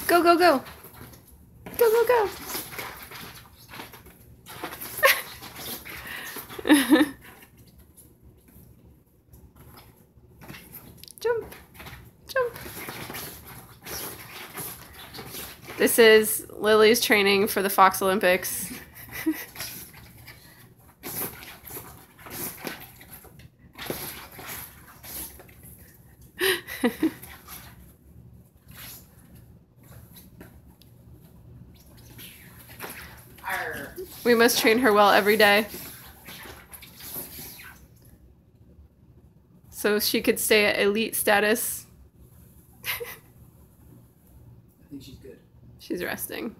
Go, go, go. Go, go, go. Jump. Jump. This is Lily's training for the Fox Olympics. We must train her well every day, so she could stay at elite status. I think she's good. She's resting.